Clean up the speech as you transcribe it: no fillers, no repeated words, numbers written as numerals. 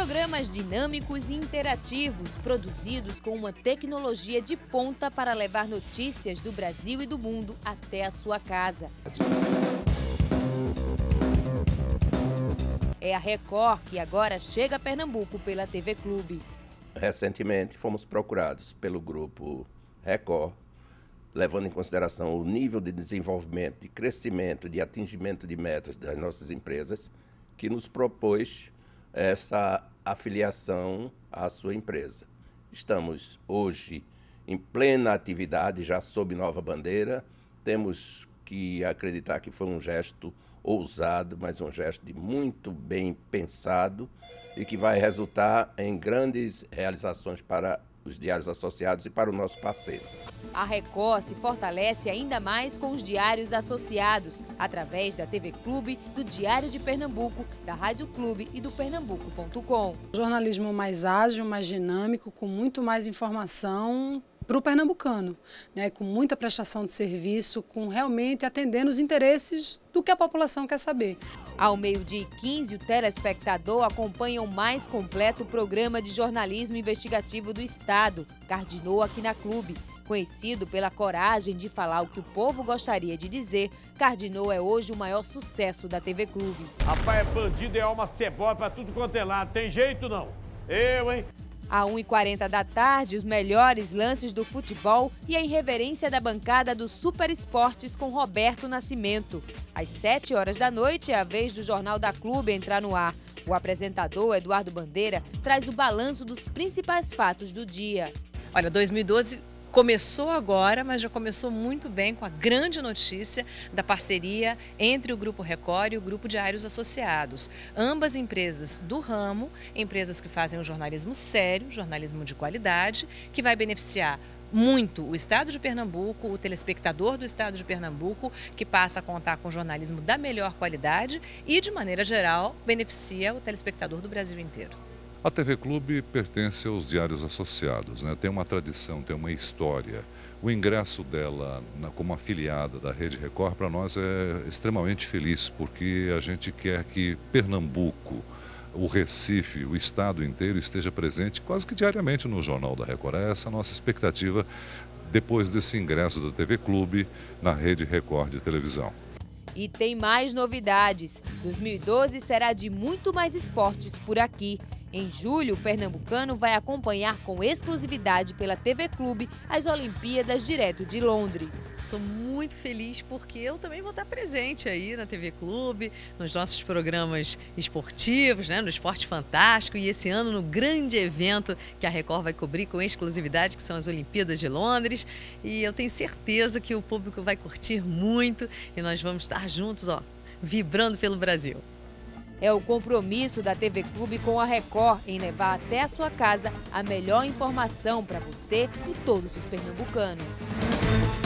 Programas dinâmicos e interativos, produzidos com uma tecnologia de ponta para levar notícias do Brasil e do mundo até a sua casa. É a Record que agora chega a Pernambuco pela TV Clube. Recentemente fomos procurados pelo grupo Record, levando em consideração o nível de desenvolvimento, de crescimento, de atingimento de metas das nossas empresas, que nos propôs essa afiliação à sua empresa. Estamos hoje em plena atividade, já sob nova bandeira. Temos que acreditar que foi um gesto ousado, mas um gesto de muito bem pensado e que vai resultar em grandes realizações para os diários associados e para o nosso parceiro. A Record se fortalece ainda mais com os diários associados, através da TV Clube, do Diário de Pernambuco, da Rádio Clube e do Pernambuco.com. Jornalismo mais ágil, mais dinâmico, com muito mais informação para o pernambucano, né? Com muita prestação de serviço, com realmente atendendo os interesses do que a população quer saber. Ao 12h15, o telespectador acompanha o mais completo programa de jornalismo investigativo do Estado, Cardinou aqui na Clube. Conhecido pela coragem de falar o que o povo gostaria de dizer, Cardinou é hoje o maior sucesso da TV Clube. Rapaz, é bandido, é alma cebola pra tudo quanto é lado. Tem jeito não? Eu, hein? À 1h40 da tarde, os melhores lances do futebol e a irreverência da bancada do Super Esportes com Roberto Nascimento. Às 7h da noite é a vez do Jornal da Clube entrar no ar. O apresentador, Eduardo Bandeira, traz o balanço dos principais fatos do dia. Olha, 2012 começou agora, mas já começou muito bem com a grande notícia da parceria entre o Grupo Record e o Grupo Diários Associados. Ambas empresas do ramo, empresas que fazem um jornalismo sério, jornalismo de qualidade, que vai beneficiar muito o Estado de Pernambuco, o telespectador do Estado de Pernambuco, que passa a contar com jornalismo da melhor qualidade e, de maneira geral, beneficia o telespectador do Brasil inteiro. A TV Clube pertence aos diários associados, né? Tem uma tradição, tem uma história. O ingresso dela como afiliada da Rede Record para nós é extremamente feliz, porque a gente quer que Pernambuco, o Recife, o estado inteiro esteja presente quase que diariamente no Jornal da Record. É essa a nossa expectativa depois desse ingresso da TV Clube na Rede Record de televisão. E tem mais novidades. 2012 será de muito mais esportes por aqui. Em julho, o pernambucano vai acompanhar com exclusividade pela TV Clube as Olimpíadas direto de Londres. Estou muito feliz porque eu também vou estar presente aí na TV Clube, nos nossos programas esportivos, né, no Esporte Fantástico e esse ano no grande evento que a Record vai cobrir com exclusividade, que são as Olimpíadas de Londres. E eu tenho certeza que o público vai curtir muito e nós vamos estar juntos, ó, vibrando pelo Brasil. É o compromisso da TV Clube com a Record em levar até a sua casa a melhor informação para você e todos os pernambucanos.